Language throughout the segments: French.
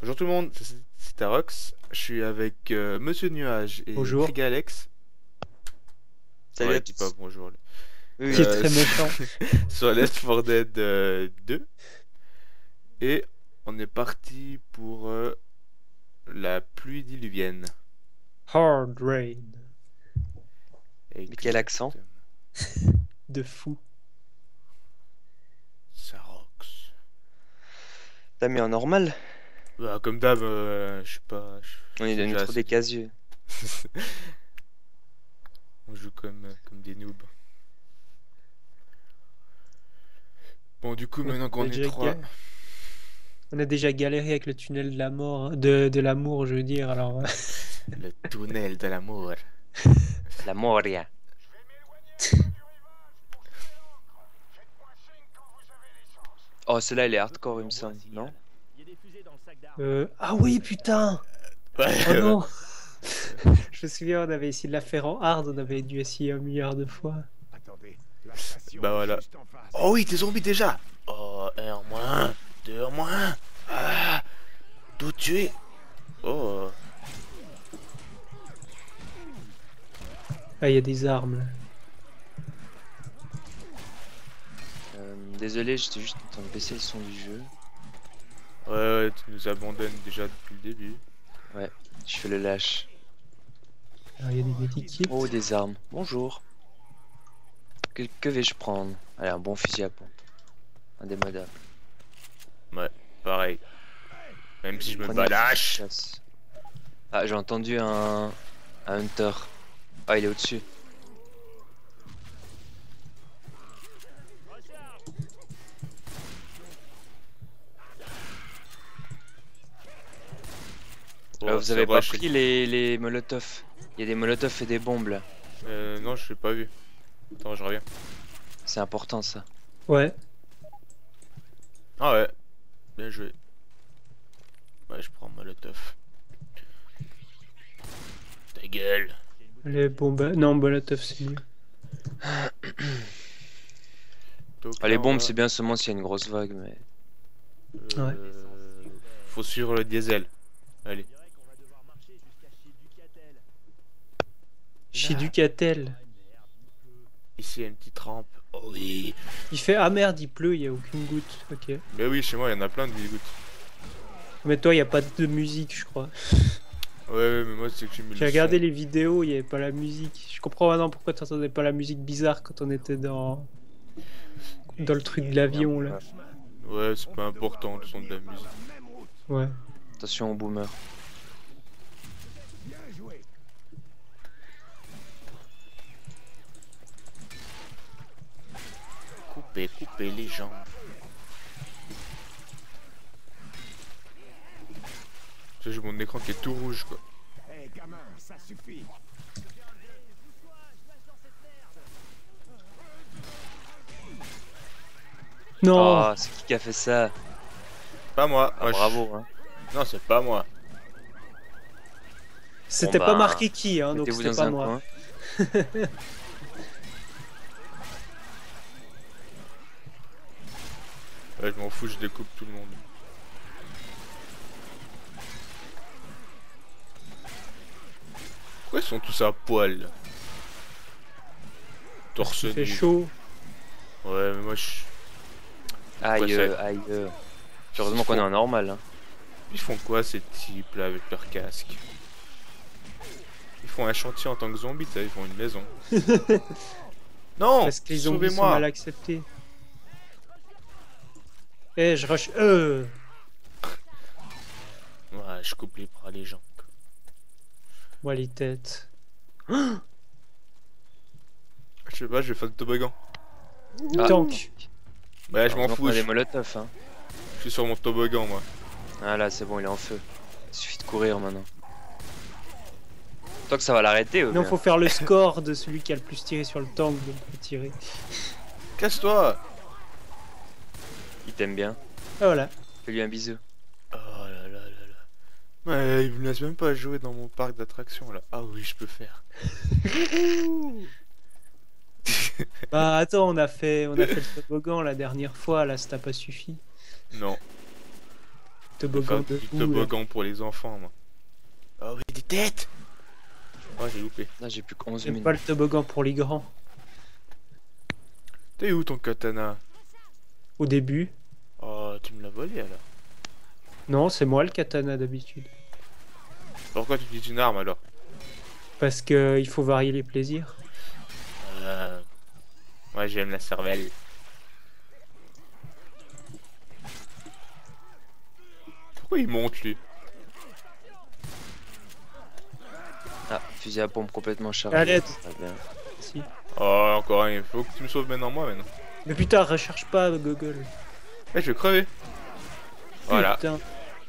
Bonjour tout le monde, c'est Tarox. Je suis avec Monsieur Nuage et Bonjour. Krigalex. Salut Ouais, à il dit pas tous. bonjour. Lui. Oui, Qui est Euh, très méchant. sur Left 4 Dead 2. Et on est parti pour la pluie diluvienne. Hard Rain. mais quel accent? De fou. Sarox. T'as mis en normal? Bah, comme d'hab, je sais pas. On est C'est devenu déjà trop assez des dur. casieux. On joue comme des noobs. Bon, du coup, On maintenant a qu'on est déjà, trois. on a déjà galéré avec le tunnel de la mort, hein. De l'amour, je veux dire. Alors, Le tunnel de l'amour. La Moria. Oh, celle-là, elle est hardcore, il me semble, non? Ah oui, putain. Ouais, Oh non. Je me souviens, on avait essayé de la faire en hard, on avait dû essayer 1 milliard de fois. bah voilà. Oh oui, t'es zombie déjà. Oh, un en moins, deux en moins. Ah, tout tué. Oh, Ah, il y a des armes là. Désolé, j'étais juste en train de baisser le son du jeu. ouais, tu nous abandonnes déjà depuis le début. Ouais, je fais le lâche. Alors, il y a des medikits. Oh, des armes. Bonjour. Que vais-je prendre? Allez, un bon fusil à pompe. Indémodable. Ouais, pareil. Même si je me Prenez une balâche. chasse. Ah, j'ai entendu un hunter. Ah, il est au-dessus. Oh, Vous ça avez pas rush. pris les molotovs? Il y a des molotovs et des bombes là. Non, je l'ai pas vu. Attends, je reviens. C'est important ça. Ouais. Ah ouais, bien joué. Ouais, je prends Molotov. Ta gueule. Les bombes. Non, Molotov, c'est mieux. Donc Ah, là, les on bombes, va, c'est bien seulement s'il y a une grosse vague, mais. Ouais. Faut suivre le diesel. Allez. Chez Ducatel. Ici, il y a une petite rampe. Oh oui. Il fait ah merde, il pleut, il y a aucune goutte. Ok. Mais oui, chez moi, il y en a plein de gouttes. Mais toi, il y a pas de musique, je crois. Ouais, mais moi, c'est que j'ai mis J'ai le regardé son. les vidéos, il n'y avait pas la musique. Je comprends maintenant pourquoi tu entendais pas la musique bizarre quand on était dans le truc de l'avion là. Ouais, c'est pas important, le son de la musique. Ouais. Attention aux boomers. Coupez les jambes. Ça, j'ai mon écran qui est tout rouge, quoi. Hé gamin, ça suffit. Non. Oh, c'est qui a fait ça? Pas moi. Ah, Moi, bravo, hein. Non, c'est pas moi. C'était Bon, pas bah, marqué qui, hein, donc Mettez-vous c'était dans pas un moi. coin. Ouais, je m'en fous, je découpe tout le monde. Pourquoi ils sont tous à poil là? Torse Il fait nu. chaud. Ouais, mais moi je. Aïe, ça- aïe. Heureusement qu'on est en normal, hein. Ils font quoi ces types là avec leur casque? Ils font un chantier en tant que zombies, ça, ils font une maison. Non! Parce que les zombies sont Sauvez-moi! mal acceptés. Eh, je rush. Ouais, je coupe les bras, les jambes. Moi les têtes. Je sais pas, je vais faire le toboggan. Ah. Tank. Ouais, je m'en Heureusement qu'on fous, a des je molotovs, hein. suis sur mon toboggan moi. Ah là, c'est bon, il est en feu. Il suffit de courir maintenant. Toi que ça va l'arrêter ou Non, bien? faut faire le score de celui qui a le plus tiré sur le tank, donc faut tirer. Casse-toi! Il t'aime bien. Ah voilà. Fais-lui un bisou. Oh là là là là. Ouais, il me laisse même pas jouer dans mon parc d'attractions là. Ah oui, je peux faire. Bah attends, on a fait le toboggan la dernière fois, là ça t'a pas suffi. Non. toboggan Faire de du boue, là. toboggan pour les enfants, moi. Oh oui, des têtes. Oh, j'ai loupé. Là, j'ai plus que 11 J'aime minutes. pas le toboggan pour les grands. T'es où ton katana? Au début. Oh, tu me l'as volé alors. Non, c'est moi le katana d'habitude. Pourquoi tu utilises une arme alors? Parce que il faut varier les plaisirs. Moi j'aime la cervelle. Pourquoi il monte lui? Ah, fusil à pompe complètement chargé. Allez. Très bien. Si. Oh, encore un, il faut que tu me sauves maintenant moi maintenant. Mais putain, recherche pas Google. Eh, je vais crever. Voilà. Putain.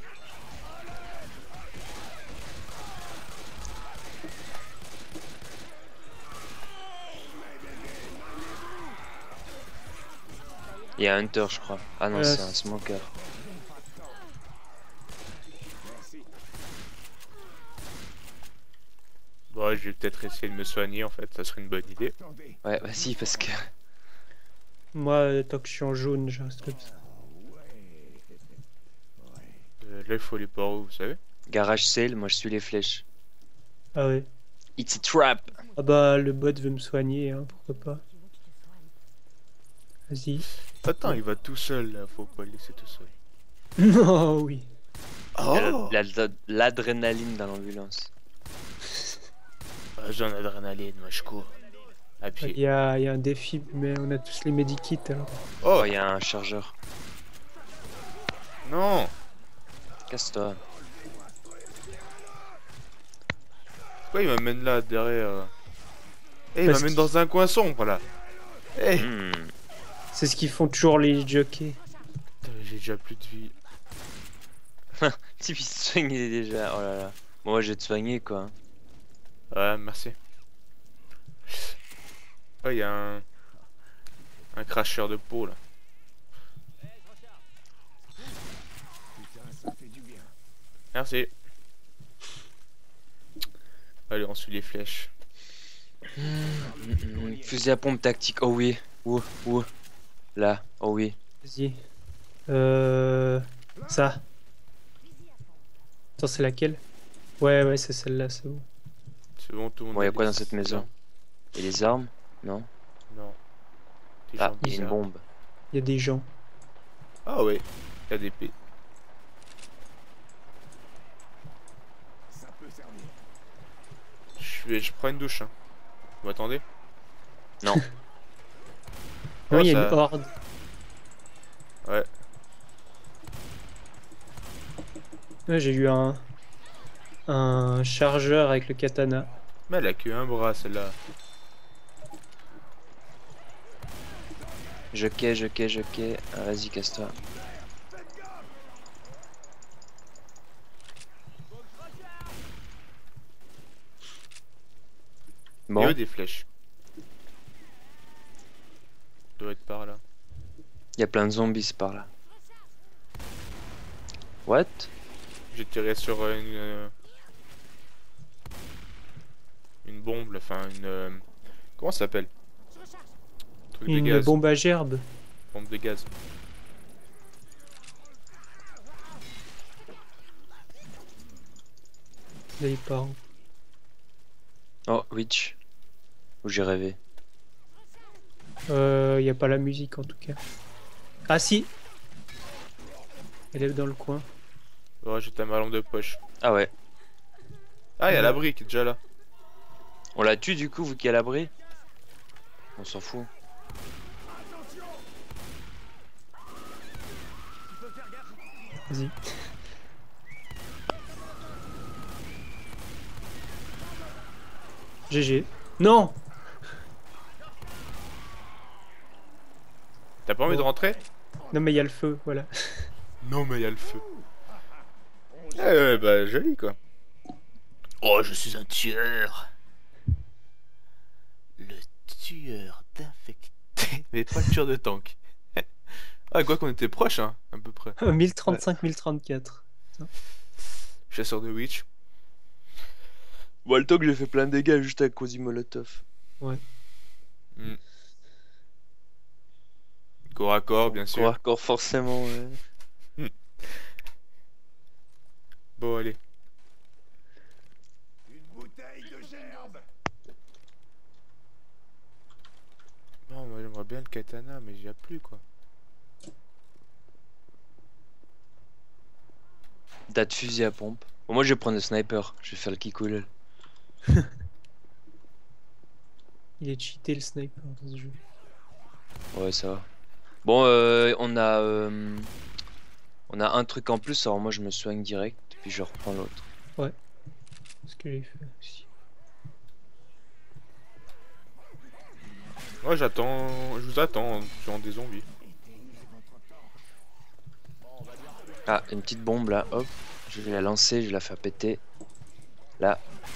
Il y a un Hunter, je crois. Ah non, c'est un c'est- smoker. Bon, je vais peut-être essayer de me soigner en fait, ça serait une bonne idée. Attendez. Ouais, bah si, parce que. Moi, tant que je suis en jaune, je reste comme ça. Là il faut aller par où, vous savez? Garage sale, moi je suis les flèches. Ah ouais. It's a trap! Ah bah, le bot veut me soigner, hein, pourquoi pas. Vas-y. Attends, il va tout seul là, faut pas le laisser tout seul. Non, oui. Oh, L'adrénaline dans l'ambulance. j'ai un adrénaline, moi je cours. À Il pied. y a un défi, mais on a tous les medikits alors. Oh, Oh, il y a un chargeur. non. Casse-toi. Pourquoi il m'amène là derrière? Eh, il Parce m'amène que- dans un coin sombre là. Eh, Hmm. C'est ce qu'ils font toujours les jockeys. putain, j'ai déjà plus de vie. Si, il se soignait déjà. Oh là là. Bon, moi je vais te soigner quoi. Ouais, merci. Oh, il y a un cracheur de peau là. Putain, ça fait du bien. Merci. Allez, on suit les flèches. Fusil à pompe tactique. Oh oui. Où? Là. Oh oui. Vas-y. Ça. Attends, c'est laquelle? Ouais, c'est celle-là, c'est bon. C'est bon, tout le monde. Bon, y a a quoi des- dans cette maison? Et les armes? Non? Non. Des Ah, gens il y a une bizarres. bombe. Il y a des gens. Ah ouais, KDP. Ça peut servir. Je prends une douche. Hein. Vous m'attendez? Non. Non, Oh, il y a ça- une horde. Ouais. Ouais, j'ai eu un chargeur avec le katana. Mais elle a que un bras celle-là. Je quai. Ah, vas-y, casse-toi. Il y Bon, a des flèches. Doit être par là. il y a plein de zombies c'est par là. What? J'ai tiré sur une bombe, là, enfin une. Comment ça s'appelle? Truc de Une gaz. bombe à gerbe. Bombe de gaz. Là, il part. Oh, Witch. Où j'ai rêvé. Il y a pas la musique en tout cas. Ah si. Elle est dans le coin. Oh, j'ai ma lampe de poche. Ah ouais. Ah, il y a l'abri qui est déjà là. On la tue du coup, vu qu'il y a l'abri? On s'en fout. Vas-y. GG. Non. T'as pas envie de rentrer? Non mais il y a le feu, voilà. Non, mais il y a le feu. Ouais, bah joli quoi. Oh, je suis un tueur. Le tueur d'infectés. Mais pas le tueur de tank. Ah, quoi qu'on était proche, hein, à peu près. 1035, 1034. Chasseur de witch. Bon, le temps que j'ai fait plein de dégâts juste à cause du molotov. Corps à corps, bien sûr. Encore forcément, ouais. aller. Une bouteille de gerbe. Non, moi j'aimerais bien le katana, mais j'y a plus quoi. Date fusil à pompe. Bon, moi je vais prendre le sniper, je vais faire le kikoulel. Il est cheaté le sniper dans ce jeu. Ouais, ça va. Bon, on a un truc en plus, alors moi je me soigne direct, puis je reprends l'autre. Ce que j'ai fait aussi. Moi j'attends, je vous attends en tuant des zombies. Ah, une petite bombe là, hop. Je vais la lancer, je vais la faire péter. Là.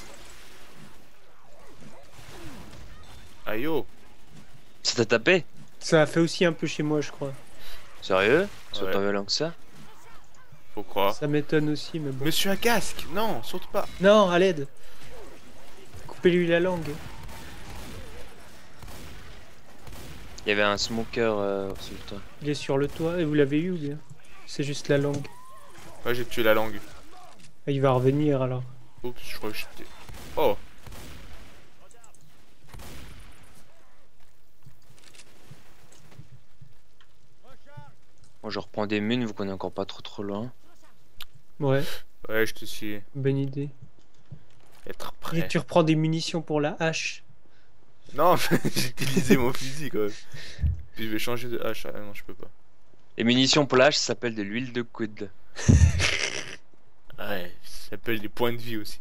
Aïe oh. Ça t'a tapé? Ça a fait aussi un peu chez moi, je crois. Sérieux? C'est Ouais. autant violent que ça? Faut croire. Ça m'étonne aussi, mais bon. Monsieur un casque. Non, saute pas. Non, à l'aide. Coupez-lui la langue. Il y avait un smoker sur le toit. Il est sur le toit. Et vous l'avez eu ou bien? C'est juste la langue. Ouais, j'ai tué la langue. Ah, il va revenir alors. Oups, je crois que j'étais... Oh. Moi je reprends des munes vu qu'on est encore pas trop loin. Ouais, Ouais, je te suis. bonne idée. Être Et prêt. tu reprends des munitions pour la hache. Non, j'ai utilisé mon fusil quand même. Puis je vais changer de hache. Ah non, je peux pas. Les munitions pour l'âge, ça s'appelle de l'huile de coude. Ouais, ça s'appelle des points de vie aussi.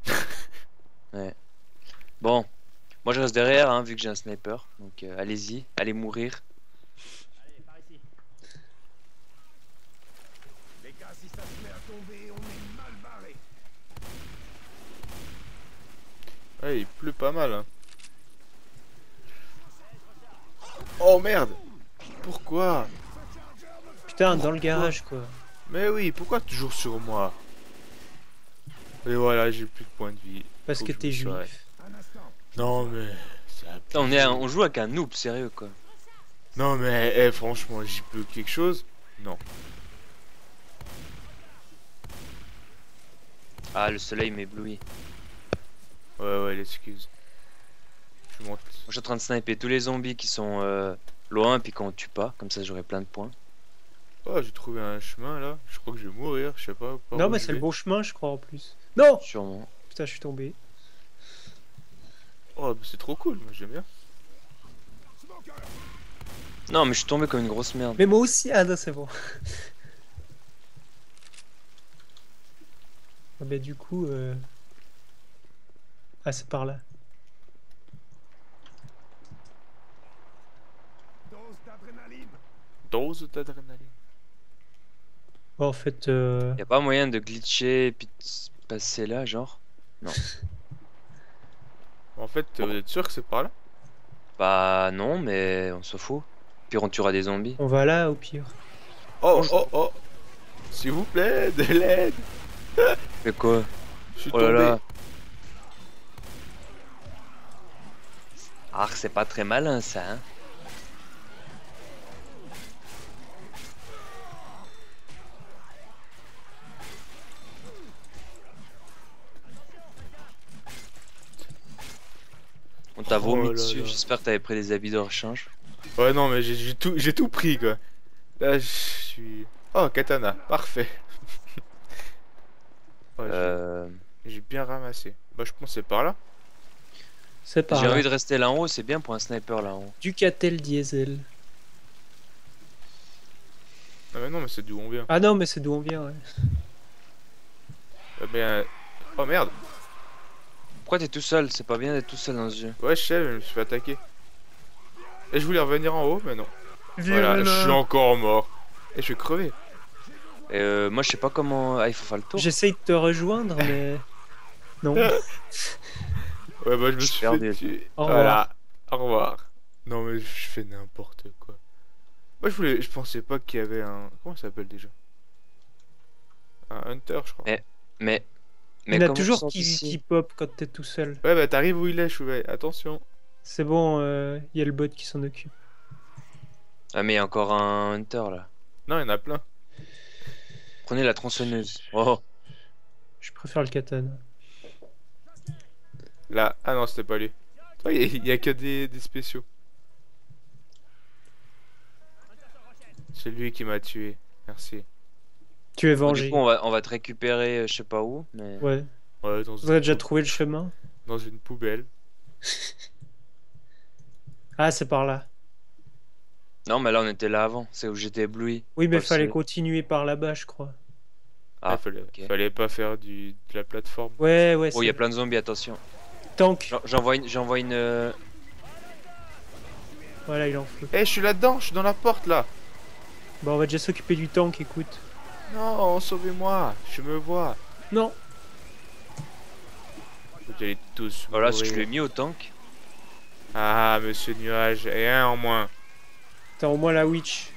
Bon, moi je reste derrière hein, vu que j'ai un sniper. Donc allez-y, allez mourir. Les gars, si ça se met à tomber, on est mal barré. Ouais, il pleut pas mal. Hein. Oh merde. Pourquoi? Putain, dans le garage quoi. Mais oui, pourquoi toujours sur moi? Et voilà, j'ai plus de points de vie. Parce Faut que je t'es me juif. soigne. Un instant. Non mais... ça a Putain, plus- on joue avec un noob, sérieux quoi. Non mais franchement, j'y peux quelque chose? Non. Ah, le soleil m'éblouit. Ouais, l'excuse. Je monte. Moi, je suis en train de sniper tous les zombies qui sont loin, puis qu'on tue pas, comme ça j'aurai plein de points. Oh, j'ai trouvé un chemin là. Je crois que je vais mourir, je sais pas. par Non, où mais je c'est le vais. bon chemin, je crois en plus. Non! Sûrement. Putain, je suis tombé. Oh, bah, c'est trop cool, moi j'aime bien. Non, mais je suis tombé comme une grosse merde. Mais moi aussi, ah non, c'est bon. Ah, bah, du coup. Ah, c'est par là. Dose d'adrénaline. Dose d'adrénaline. Bon, en fait, Y a pas moyen de glitcher puis de passer là, genre? En fait, vous êtes sûr que c'est par là? Bah non, mais on s'en fout. Puis on tuera des zombies. on va là au pire. Oh. S'il vous plaît, de l'aide. Mais quoi? Je suis Oh là tombé. là. Ah, c'est pas très malin ça, hein? On t'a Oh vomi là dessus, là. j'espère que t'avais pris des habits de rechange. Ouais, non, mais j'ai tout pris quoi. Là, je suis. Oh, katana, parfait. Ouais, j'ai bien ramassé. Bah, je pense que c'est par là. C'est par J'ai là. envie de rester là en haut, c'est bien pour un sniper là en haut. Ducatel diesel. Ah, mais non, mais c'est d'où on vient. Ah non, mais c'est d'où on vient, ouais. Oh merde. Pourquoi t'es tout seul? C'est pas bien d'être tout seul dans ce jeu. Ouais, je sais, mais je me suis fait attaquer. Et je voulais revenir en haut, mais non. Voilà, je suis encore mort. Et je suis crevé. Moi je sais pas comment. Ah, il faut faire le tour. J'essaye de te rejoindre, mais. Non. Ouais, bah, je me Je suis suis perdu. fait tuer. Au revoir. Voilà, au revoir. Non, mais je fais n'importe quoi. Moi, je pensais pas qu'il y avait un. Comment ça s'appelle déjà? Un hunter, je crois. Mais Il y en a comment on toujours sort qui d'ici pop quand t'es tout seul. Ouais, bah, t'arrives où il est, Chouvet. Attention. C'est bon, il y a le bot qui s'en occupe. Ah, mais il y a encore un hunter là. Non, il y en a plein. Prenez la tronçonneuse. Oh, Je préfère le katana. Là, ah non, c'était pas lui. Il y a que des spéciaux. C'est lui qui m'a tué. Merci. Tu es Bon, du vengé. coup, on va te récupérer, je sais pas où, mais. Ouais. Ouais, Vous avez déjà trouvé le chemin? dans une poubelle. Ah, c'est par là. Non, mais là, on était là avant. C'est où j'étais ébloui. Oui, mais Pas le fallait soleil. continuer par là-bas, je crois. Ah, fallait, ok. fallait pas faire de la plateforme. Ouais, ouais, Oh, il y a c'est plein de zombies, attention. tank. J'envoie une. Voilà, il est en feu. Eh, je suis là-dedans, je suis dans la porte là. Bon, on va déjà s'occuper du tank, écoute. Non, sauvez-moi, je me vois. Non. Vous allez tous Voilà, ce que je mourir. l'ai mis au tank. Ah, monsieur Nuage, et un en moins. T'as au moins la witch.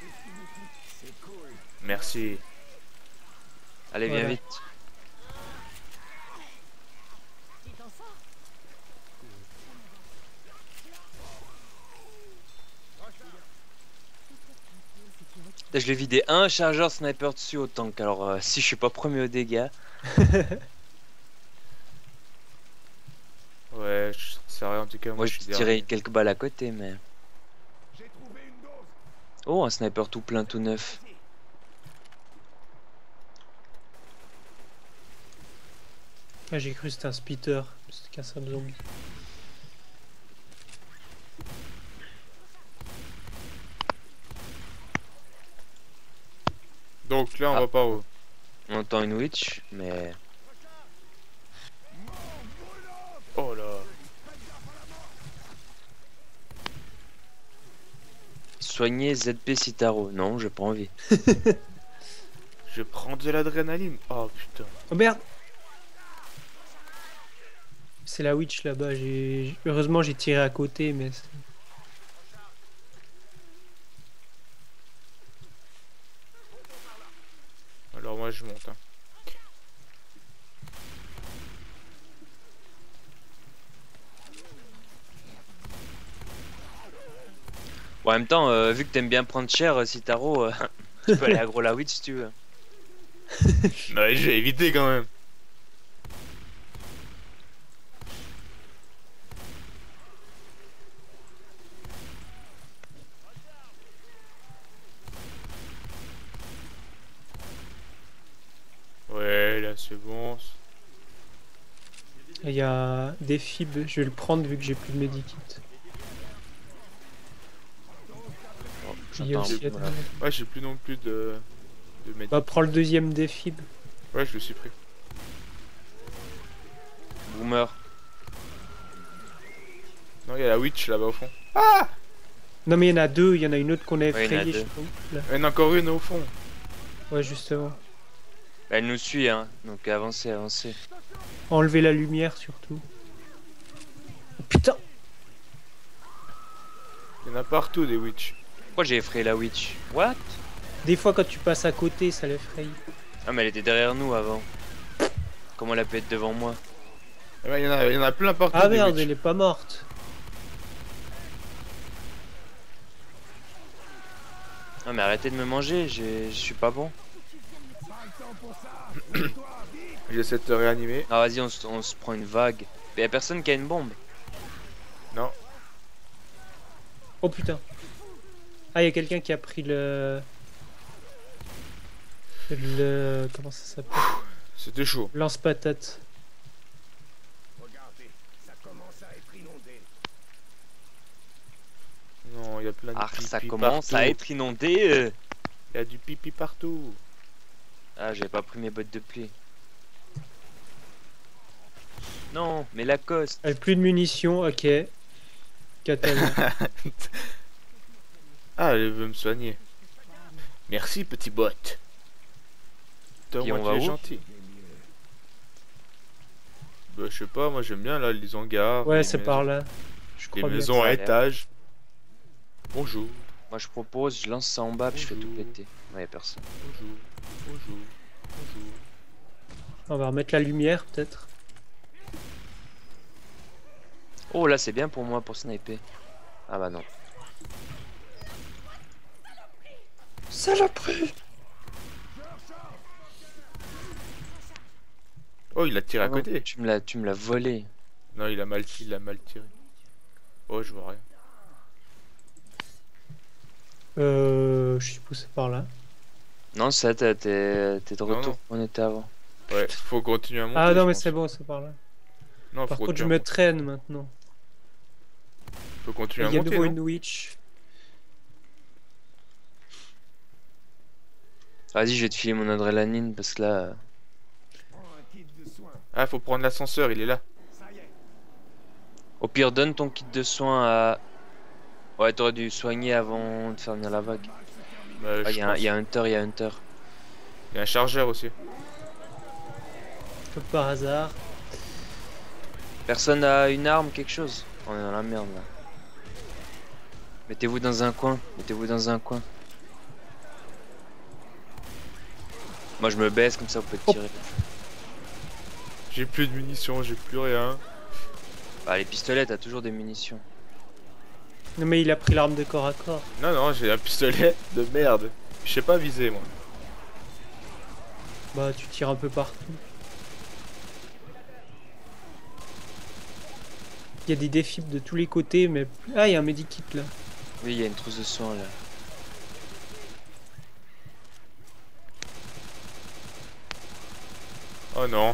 Merci. Allez, viens Voilà. vite. Là, je l'ai vidé un chargeur sniper dessus au tank. Alors, si je suis pas premier aux dégâts. Ouais, je sais rien en tout cas. Moi, je suis vais tirer quelques balles à côté, mais. J'ai trouvé une dose. Oh, un sniper tout plein, tout neuf. Ah, j'ai cru que c'était un spitter. C'était qu'un seul zombie. Donc là, on Ah. va pas où? On entend une witch, mais. Oh là. Soigner ZP Citaro. Non, j'ai pas envie. Je prends de l'adrénaline. Oh putain. Oh merde! C'est la witch là-bas. Heureusement, j'ai tiré à côté, mais. Alors moi je monte. Hein. Bon, en même temps, vu que t'aimes bien prendre cher, Citaro, tu peux aller aggro la witch si tu veux. Ouais, je vais éviter quand même. Ouais, là c'est bon. Il y a des fibres. Je vais le prendre vu que j'ai plus de medikit. Bon, Il y a j'entends. aussi- Voilà. Ouais, j'ai plus non plus de médecins. Bah, prends le deuxième des fibres. Ouais, je le suis pris. Boomer. Non, il y a la witch là-bas au fond. Non, mais il y en a deux. Il y en a une autre qu'on a Ouais, il y en a effrayée. je deux. sais pas où, là. Il y en a encore une au fond. Ouais, justement. Elle nous suit, hein. Donc avancez, avancez. Enlever la lumière surtout. Oh, putain! Il y en a partout des witch. Pourquoi j'ai effrayé la witch? What? Des fois, quand tu passes à côté, ça l'effraie. Ah, mais elle était derrière nous avant. Comment elle a pu être devant moi? Eh ben, il y en a plein partout. Ah des merde, witch. elle est pas morte. Ah, mais arrêtez de me manger, je suis pas bon. J'essaie de te réanimer. Ah, vas-y, on se prend une vague. Mais y'a personne qui a une bombe. Non. Oh putain. Ah, il y a quelqu'un qui a pris le... Comment ça s'appelle? C'était chaud. Lance-patate. Regardez, ça commence à être inondé. Non, il y a plein de Ah, pipi ça commence à partout. être inondé. Il y a du pipi partout. Ah, j'avais pas pris mes bottes de pluie. Non, mais Lacoste. Elle a plus de munitions, ok. Katana. Ah, elle veut me soigner. Merci, petit bot. Toi, Et moi, on tu va es où? gentil. Bah, je sais pas, moi j'aime bien là les hangars. Ouais, les c'est maisons- par là. Je Les crois bien. maisons ça à a l'air. étage. Bonjour, Moi, je propose, je lance ça en bas, puis je fais tout Bonjour. péter. Ouais, y'a personne. bonjour, bonjour, bonjour. On va remettre la lumière, peut-être. Oh, là, c'est bien pour moi, pour sniper. Ah bah non. Saloperie! Oh, il a tiré à Ah non, côté. tu me l'as volé. Non, il a mal tiré. Oh, je vois rien. Je suis poussé par là. Non, ça, t'es de Non, retour non. où on était avant. Ouais, faut continuer à monter. Ah non, je mais pense. c'est bon, c'est par là. Non, Par faut contre, je continuer me à monter. traîne maintenant. Faut Il continuer y à a de monter, nouveau non? une witch. Vas-y, je vais te filer mon adrénaline parce que là. Prends un kit de soins. Ah, faut prendre l'ascenseur, il est là. Ça y est. Au pire, donne ton kit de soins à. Ouais, t'aurais dû soigner avant de faire venir la vague. Bah, Ah, je y pense. a Hunter, y a Hunter. Il y a un chargeur aussi. Comme par hasard. Personne a une arme, quelque chose? On est dans la merde là. Mettez-vous dans un coin. Mettez-vous dans un coin. Moi je me baisse comme ça vous pouvez tirer. J'ai plus de munitions, j'ai plus rien. Bah les pistolets t'as toujours des munitions. Non, mais il a pris l'arme de corps à corps. Non, non, j'ai un pistolet de merde. Je sais pas viser, moi. Bah, tu tires un peu partout. Il y a des défibres de tous les côtés, mais... Ah, il y a un medikit là. Oui il y a une trousse de soins là. Oh non.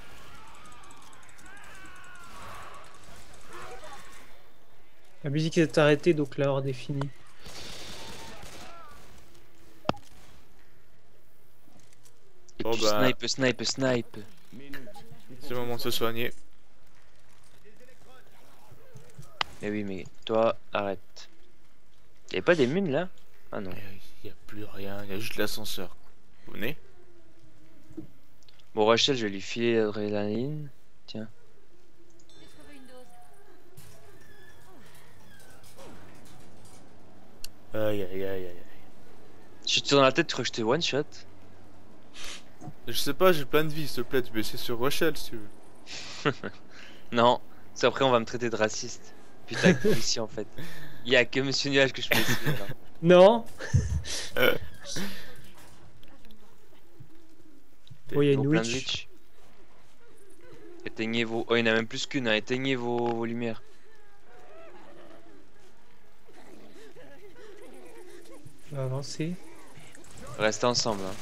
La musique est arrêtée, donc la horde est finie. Et Bon, puis bah. snipe. Minute. C'est le moment de se soigner. Mais oui mais toi arrête. Y'avait pas des mines là? Ah non. Il y a plus rien, il y a juste l'ascenseur. Vous venez? Bon Rachel je vais lui filer l'adrénaline. Tiens. Aïe aïe aïe aïe aïe. Je suis dans la tête, tu crois que je te one shot? Je sais pas, j'ai plein de vie, s'il te plaît, tu peux essayer sur Rochelle si tu veux. Non, c'est après on va me traiter de raciste. Putain, que ici en fait. Il y a que Monsieur Nuage que je peux essayer là. Non. Oui, il y a une Plein de witch. witch. Éteignez vos. Oh, il y en a même plus qu'une, hein. Éteignez vos lumières. On va avancer. Restez ensemble. Hein.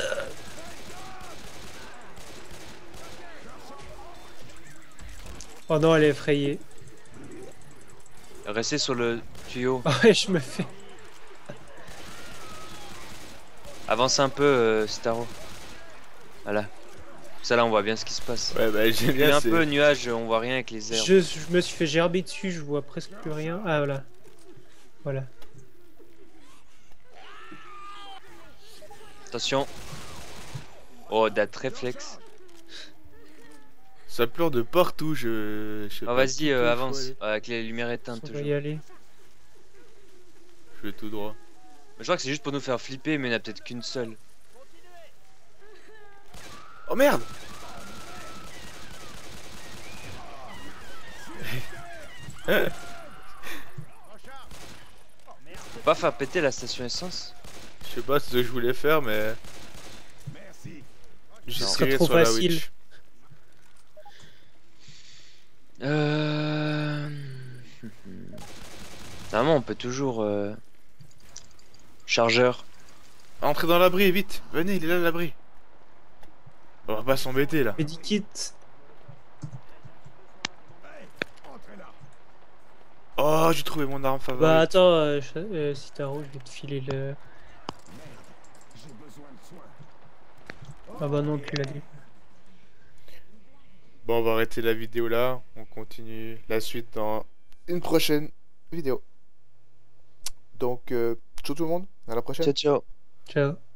Oh non, elle est effrayée. Restez sur le tuyau. Ah ouais, je me fais... Avance un peu, Staro. Voilà. Ça là, on voit bien ce qui se passe. Ouais, bah j'aime Il y bien, a un c'est... peu nuage, on voit rien avec les airs. Je me suis fait gerber dessus, je vois presque plus rien. Ah voilà. Voilà. Attention. Oh, date réflexe. Ça pleure de partout, je sais Oh, pas vas-y, du tout où avance. faut aller. Avec les lumières éteintes On va toujours. y aller. Je vais tout droit. Je crois que c'est juste pour nous faire flipper, mais il n'y en a peut-être qu'une seule. Oh merde! Faut pas faire péter la station essence? Je sais pas ce que je voulais faire, mais... Merci. J'ai Non. tiré Trop sur la facile. witch. Normalement, on peut toujours. Chargeur. Entrez dans l'abri, vite! Venez, il est là l'abri. On va pas s'embêter là. Medikit. Entrez là. Oh, j'ai trouvé mon arme Bah favorite. attends, Citaro, je vais te filer le... J'ai besoin de soins. Ah bah non, tu l'as dit. Bon, on va arrêter la vidéo là. On continue la suite dans une prochaine vidéo. Donc, ciao tout le monde, à la prochaine. Ciao, ciao. Ciao.